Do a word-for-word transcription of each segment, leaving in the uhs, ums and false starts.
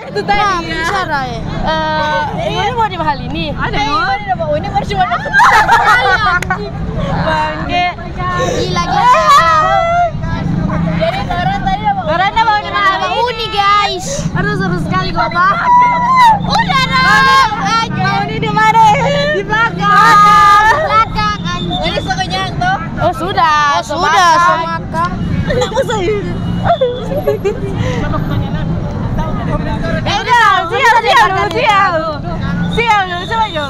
Itu tadi ya. Bicara ya. Eh, ini mau di mahal ini. Ada loh. Ini mau ini baru cuma bangke. Gila gila. Jadi Koran tadi apa? Koran mau di mahal ini. Uni guys. Aduh seru sekali kok, Pak. Udah dong. Mau ini di mana? Di belakang. Belakang anjing. Ini sokanya tuh. Oh, sudah. Oh, sudah semaka. Kenapa saya? Eh udah, Siap, siap dulu, siap. Siap dulu, coba yuk.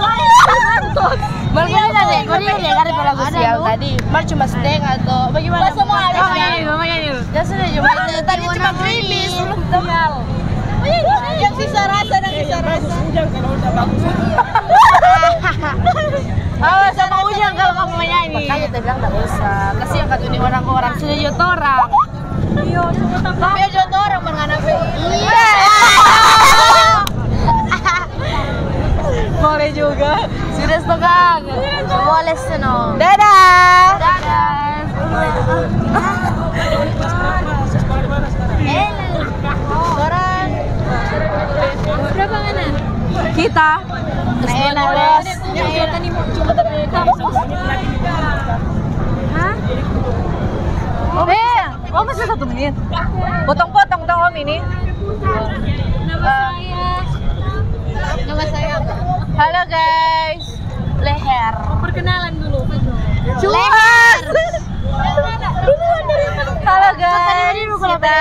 Mal ini ada deh, kau ini dengar itu lagu sial tadi. Mal cuma steng atau bagaimana? Semua ada. Oh, makanya dulu, makanya dulu. Ya sudah cuma tadi cuma krimis belum sial. Yang sisa rasa dan sisa rasa. Awas sama Ujang kalau kamu menyanyi. Makanya dia bilang enggak usah. Kasihan kan ini orang-orang sudah juta orang. Iya, coba tambah. Tapi juta orang menghadapi. Iya. Boleh juga. Sudah setegang. Boleh seno. Dadah. Dadah. Eh, Koran. berapa mana? Kita. Enak les. Hah? Om, eh, oh masih satu menit. Potong-potong dong Om ini. Nama saya apa? Halo guys. Leher. Perkenalan dulu. Leher. Halo guys. Kita.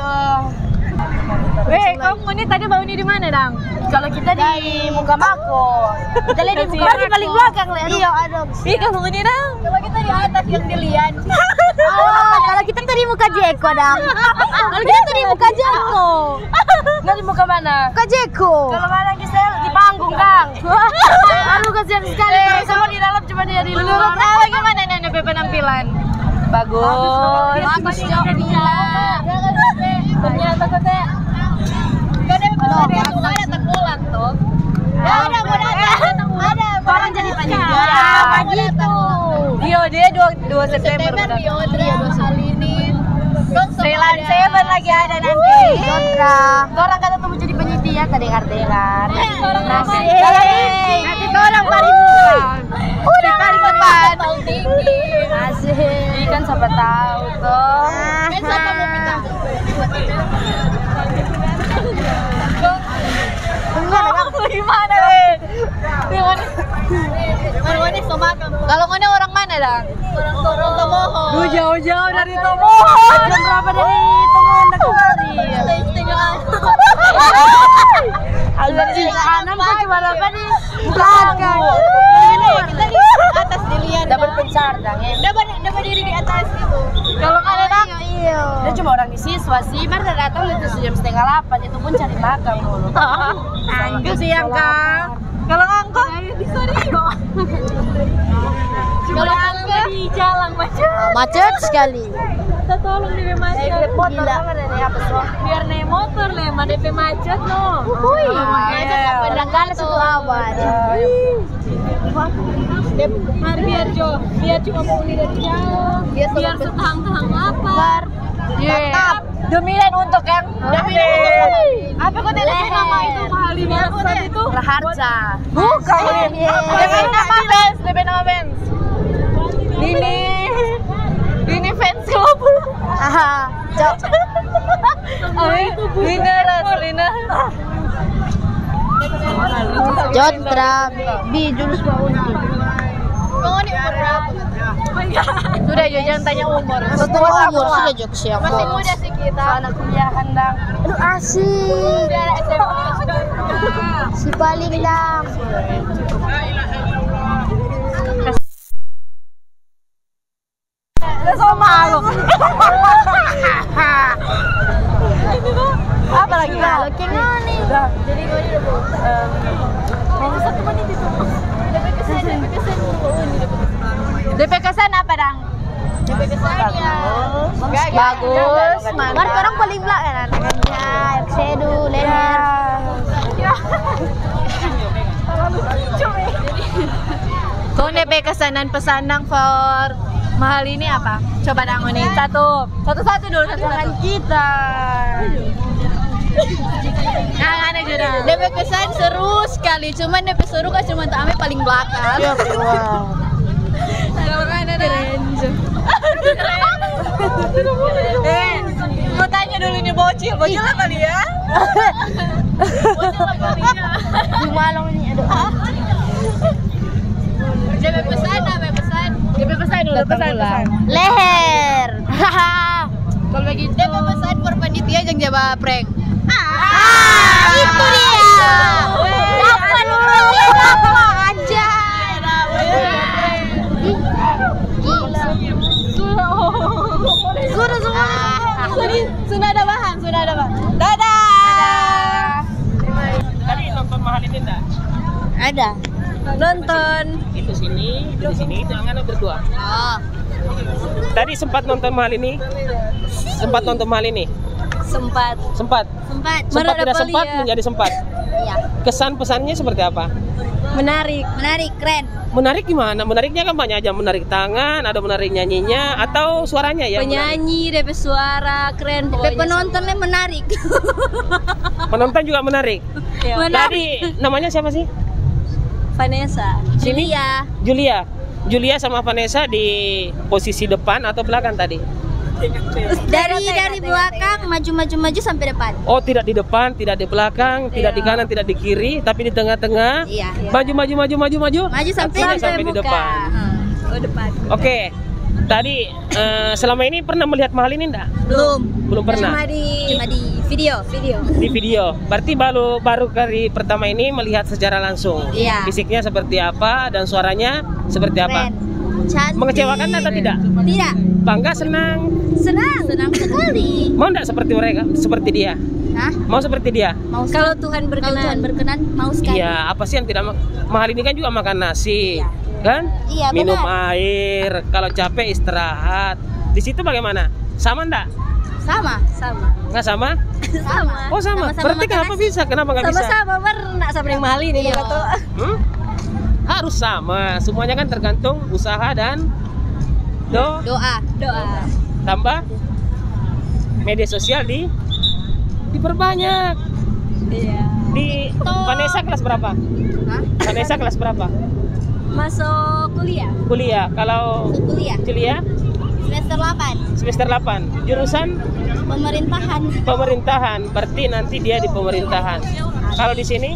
Weh, kamu ini tadi bau ini di mana, Dang? Kalau kita di muka Mako. Kita lihat di muka Berarti paling belakang, Le. Iya, ada. Ih, kamu ini, Dang. Kalau kita di atas yang dilihat. Oh, kalau kita tadi muka Jeko dong. Kalau kita tadi muka Jeko. Nah, di muka mana? Muka Jeko. Kalau mana Gisel di panggung, Kang. Aduh kasihan sekali. Eh, semua di dalam cuma dia di Menurut luar. Ala gimana Nana P penampilan? Bagus. Bagus joknya. Ternyata kata Gak ada yang ada tekulan tuh. Ada, mau datang. Ada, Orang jadi panitia. Ya, gitu. Dio dia dua September. September di Odra kali ini. Thailand Seven lagi ada nanti. Kontra. Orang kata tuh mau jadi panitia tadi dengar-dengar. Nasi. Hey. Nanti orang paling bukan. Udah paling depan. Tahun tinggi. Asik. Ikan siapa tahu tuh. Ben siapa mau minta? Gimana, Le? Mana-mana somakan. Kalau ngone orang mana, Dang? Orang Tomoho. Duh, jauh-jauh dari Tomoho. Jam berapa dari Tomoho anda kemari? Setengah Anjing, kanan kok cuma apa nih? Belakang. Ini kita di atas dilihat. Dapat pencar dang ya. Dapat dapat diri di atas gitu. Kalau nggak ada, Dang? Iya. Dia cuma orang di siswa sih, baru datang itu jam setengah delapan itu pun cari makan dulu. Angka siang, Kang. Kalau ngangkong? Kalau angka di jalan macam. Macet sekali. Kita tolong D P macet. Naik motor apa dari apa sih? Biar naik motor, Le, mah D P macet, no. Hui. Macet Berangkali satu awan. Mari biar Jo, biar cuma mau dari jauh. Biar Biar setahang-tahang lapar. Mantap. Demikian untuk yang Demikian untuk apa kok D P nama itu mahal ini apa itu? Raharja. Bukan. Iya. D P nama fans, D P nama fans. Ini ini fans club. Aha. Cok. Lina Raslina. Jontra. Bi jurus Paundi. Kamu ini umur berapa? Sudah Jo, jangan tanya umur. Setelah umur sudah jok siap. Masih muda sih kita. Anak kuliahan dang. Aduh asik. Udah anak S M A. Si paling lang. So malu. Apa lagi? Kalau kengani. Jadi gue udah mau. Mau satu menit itu. Dapat kesan, dapat kesan dulu ini dapat kesan. D P kesan apa, Dang? Dapat kesan ya. Bagus. Mar orang paling belakang kan anaknya. Sedu, leher. Kau D P kesanan pesanan for mahal ini apa? Coba Dang ini satu, satu satu dulu satu satu. Kita. Jangan aja dah. D P kesan seru sekali, cuman D P seru kan cuma Ame paling belakang. Iya, wow. Ada mana ada? Eh, mau tanya dulu nih bocil, bocil apa kali ya? Bocil apa kali ya? Jumalong ini aduh. D P pesan, D P pesan. D P pesan dulu, pesan pesan. Leher. Kalau begitu, D P pesan per panitia jangan jawab prank. Ah, itu dia. Dapat berapa aja. sudah semua. Sudah, sudah ada bahan, sudah ada bahan. Dadah. Tadi nonton mahal ini enggak? Ada. Nonton. Itu sini, itu di sini, itu Angana berdua. Oh, Tadi sempat nonton mahal ini? Sempat nonton mahal ini? Sempat. Sempat. Sempat. Sempat Mana tidak ada sempat Palia? menjadi sempat. Iya. Kesan pesannya seperti apa? Menarik. Menarik, keren. Menarik gimana? Menariknya kan banyak aja, menarik tangan, ada menarik nyanyinya atau suaranya ya? Penyanyi, D P suara, keren Tapi pokoknya. penontonnya menarik. Penonton juga menarik. Iya. Tadi namanya siapa sih? Vanessa. Sini Iya. Julia. Julia sama Vanessa di posisi depan atau belakang tadi? Dari dari belakang maju-maju maju sampai depan. Oh, tidak di depan, tidak di belakang, tidak di kanan, tidak di kiri, tapi di tengah-tengah. Iya. Maju, maju, maju, maju, maju. Maju sampai Akhirnya sampai sampai di muka. depan. Hmm. Oh depan. Oke. Tadi eh, selama ini pernah melihat mahal ini enggak? Belum. Belum pernah. Cuma di Cuma di video. video. Di video. Berarti baru baru kali pertama ini melihat secara langsung. Iya. Fisiknya seperti apa dan suaranya seperti apa? Keren. Cantik. Mengecewakan atau tidak? Tidak. Bangga, senang. Senang. Senang sekali. Mau enggak seperti mereka, seperti dia? Hah? Mau seperti dia? Mau Kalau Tuhan Kalau berkenan. Tuhan berkenan mau sekali. Iya, apa sih yang tidak ma- mahal ini kan juga makan nasi, Iya. kan? Iya, Minum benar. air, kalau capek istirahat. Di situ bagaimana? Sama enggak? Sama. Sama. Nggak sama? Sama. Oh sama. Sama-sama Berarti makan kenapa nasi. bisa? Kenapa nggak bisa? Sama-sama pernah sama yang mahal ini Iya. kata. Hmm? Harus sama. Semuanya kan tergantung usaha dan do Doa. Doa. tambah media sosial di diperbanyak. Iya. Di Vanessa kelas berapa? Hah? Vanessa kelas berapa? Masuk kuliah. Kuliah. Kalau Kuliah. Julia Semester delapan. semester delapan. Jurusan Pemerintahan. pemerintahan. Berarti nanti dia di pemerintahan. Kalau di sini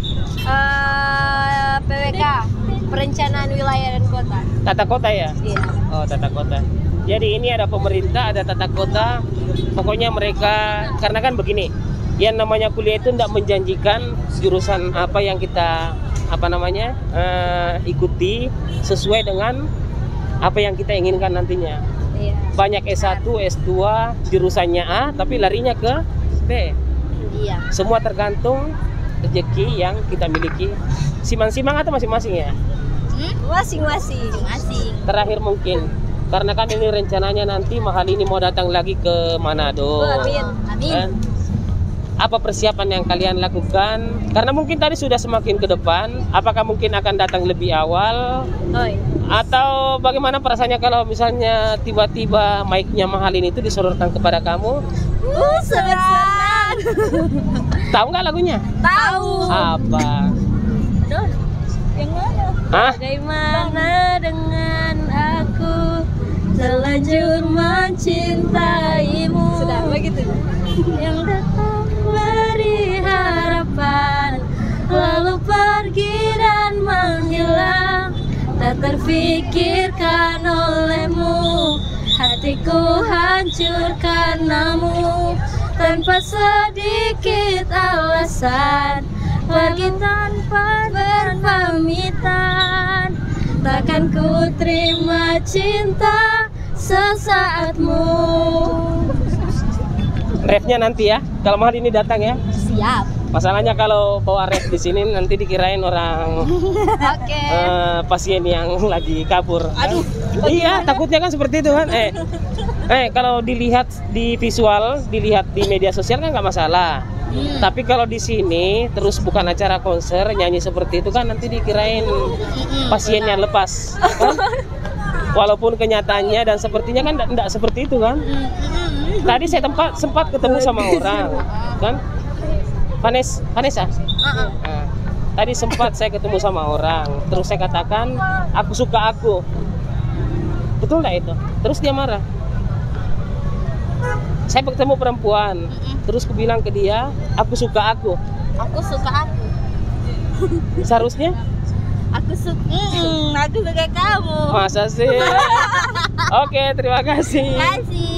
Eh, P W K, Perencanaan Wilayah dan Kota. tata kota ya? Iya. Oh, tata kota. Jadi ini ada pemerintah, ada tata kota. Pokoknya mereka, karena kan begini, yang namanya kuliah itu tidak menjanjikan jurusan apa yang kita apa namanya eh, ikuti sesuai dengan apa yang kita inginkan nantinya. Iya. Banyak S satu, S dua, jurusannya A, tapi larinya ke B. Iya. Semua tergantung rezeki yang kita miliki. Simang-simang atau masing-masing ya? Hmm? Masing-masing. Asing. Terakhir mungkin, karena kan ini rencananya nanti mahal ini mau datang lagi ke Manado. Oh, amin. Amin. Kan? Apa persiapan yang kalian lakukan? Karena mungkin tadi sudah semakin ke depan. Apakah mungkin akan datang lebih awal? Oi. Atau bagaimana perasaannya kalau misalnya tiba-tiba mic-nya mahal ini itu disodorkan kepada kamu? Uh, senang. Tahu nggak lagunya? Tahu. Apa? Tuh. Yang mana? Hah? Bagaimana dengan aku terlanjur mencintaimu? Sudah begitu. Yang datang beri harapan, lalu pergi dan menghilang, tak terfikirkan olehmu. Hatiku hancur karenamu, tanpa sedikit alasan, pergi tanpa berpamitan. Takkan ku terima cinta sesaatmu. Refnya nanti ya, kalau mahal ini datang ya. Siap. Masalahnya kalau bawa ref di sini nanti dikirain orang Oke. eh, pasien yang lagi kabur. Aduh, Iya, takutnya kan seperti itu kan. Eh, eh kalau dilihat di visual, dilihat di media sosial kan nggak masalah. Hmm. Tapi kalau di sini terus bukan acara konser nyanyi seperti itu kan nanti dikirain pasiennya lepas. Kan? Walaupun kenyataannya dan sepertinya kan enggak seperti itu kan. Tadi saya tempat sempat ketemu sama orang kan. Vanes, Vanessa. Heeh. Nah, tadi sempat saya ketemu sama orang, terus saya katakan aku suka aku. Betul nggak itu? Terus dia marah. Saya ketemu perempuan, terus aku bilang ke dia, aku suka aku. Aku suka aku. Seharusnya Aku suka. Mm, aku suka kamu. masa sih? Oke, terima kasih. Kasih.